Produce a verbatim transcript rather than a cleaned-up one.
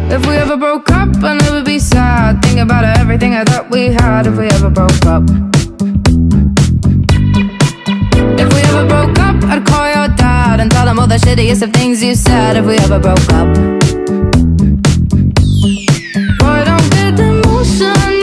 If we ever broke up, I never be sad. Think about everything I thought we had. If we ever broke up, if we ever broke up, I'd call your dad and tell him all the shittiest of things you said. If we ever broke up,